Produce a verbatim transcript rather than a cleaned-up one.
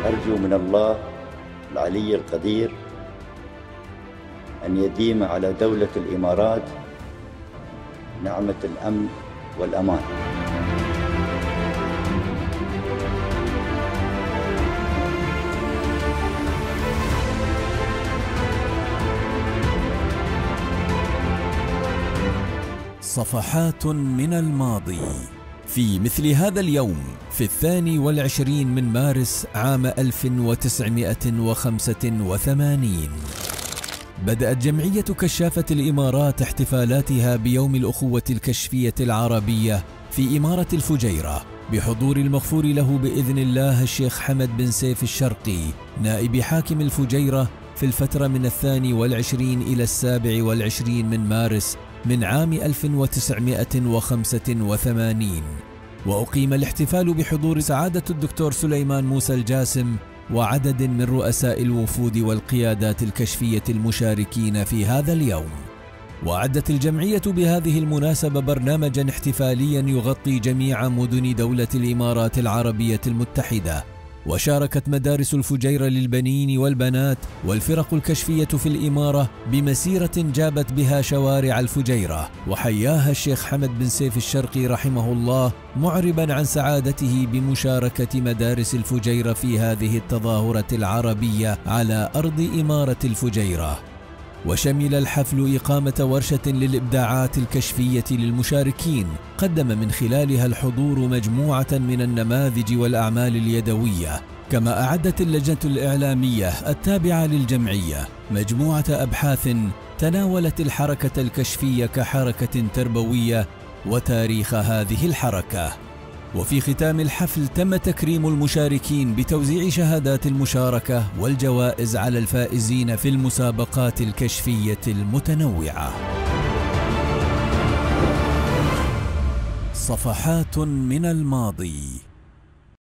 أرجو من الله العلي القدير أن يديم على دولة الإمارات نعمة الأمن والأمان. صفحات من الماضي. في مثل هذا اليوم في الثاني والعشرين من مارس عام ألف وتسعمائة وخمسة وثمانين بدأت جمعية كشافة الإمارات احتفالاتها بيوم الأخوة الكشفية العربية في إمارة الفجيرة بحضور المغفور له بإذن الله الشيخ حمد بن سيف الشرقي نائب حاكم الفجيرة في الفترة من الثاني والعشرين إلى السابع والعشرين من مارس من عام ألف وتسعمائة وخمسة وثمانين. وأقيم الاحتفال بحضور سعادة الدكتور سليمان موسى الجاسم وعدد من رؤساء الوفود والقيادات الكشفية المشاركين في هذا اليوم. وأعدت الجمعية بهذه المناسبة برنامجا احتفاليا يغطي جميع مدن دولة الإمارات العربية المتحدة. وشاركت مدارس الفجيرة للبنين والبنات والفرق الكشفية في الإمارة بمسيرة جابت بها شوارع الفجيرة، وحياها الشيخ حمد بن سيف الشرقي رحمه الله معربا عن سعادته بمشاركة مدارس الفجيرة في هذه التظاهرة العربية على أرض إمارة الفجيرة. وشمل الحفل إقامة ورشة للإبداعات الكشفية للمشاركين قدم من خلالها الحضور مجموعة من النماذج والأعمال اليدوية. كما أعدت اللجنة الإعلامية التابعة للجمعية مجموعة أبحاث تناولت الحركة الكشفية كحركة تربوية وتاريخ هذه الحركة. وفي ختام الحفل تم تكريم المشاركين بتوزيع شهادات المشاركة والجوائز على الفائزين في المسابقات الكشفية المتنوعة. صفحات من الماضي.